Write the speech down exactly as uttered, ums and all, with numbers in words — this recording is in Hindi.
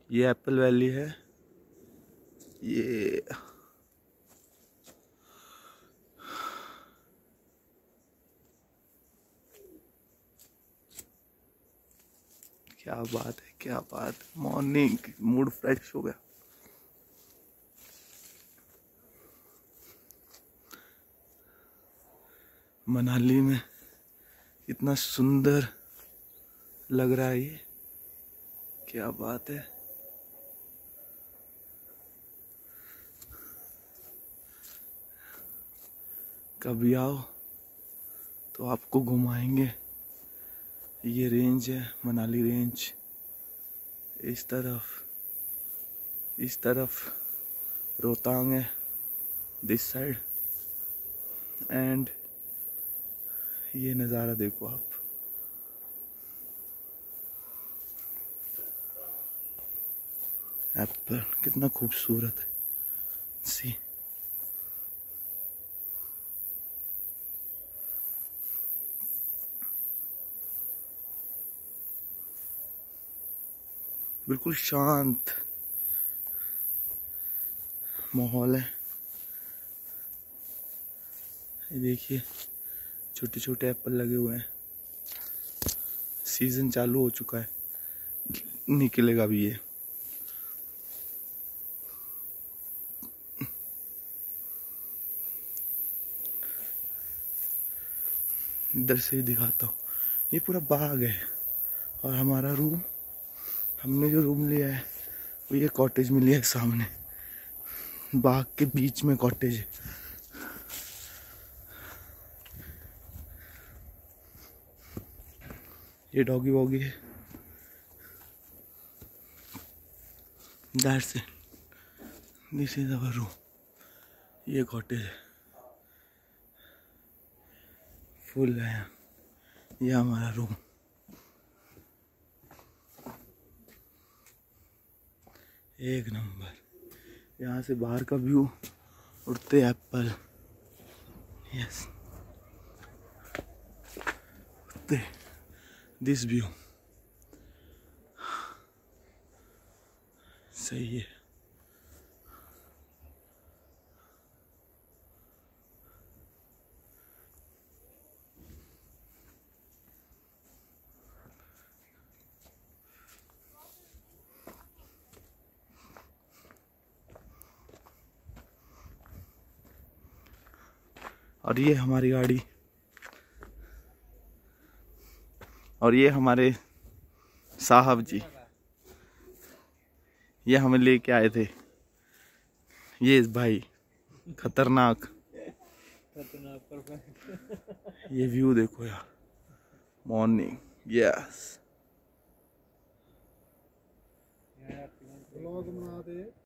ये एप्पल वैली है। ये क्या बात है, क्या बात है। मॉर्निंग मूड फ्रेश हो गया। मनाली में इतना सुंदर लग रहा है ये, क्या बात है। कभी आओ तो आपको घुमाएंगे। ये रेंज है मनाली रेंज। इस तरफ इस तरफ रोहतांग है, दिस साइड। एंड ये नज़ारा देखो आप। एप्पल कितना खूबसूरत है। सी बिल्कुल शांत माहौल है। ये देखिए छोटे छोटे एप्पल लगे हुए हैं। सीजन चालू हो चुका है, निकलेगा भी ये। इधर से ही दिखाता हूँ। ये पूरा बाग है और हमारा रूम, हमने जो रूम लिया है वो ये कॉटेज में लिया है। सामने बाग के बीच में कॉटेज है। ये डॉगी वॉगी है। That's it, this is our room. ये कॉटेज है, फुल है। ये हमारा रूम। एक नंबर। यहाँ से बाहर का व्यू, उड़ते एप्पल। यस, उड़ते दिस व्यू सही है। और ये हमारी गाड़ी, और ये हमारे साहब जी, ये हमें लेके आए थे। ये भाई खतरनाक खतरनाक। ये व्यू देखो यार, मॉर्निंग। यस।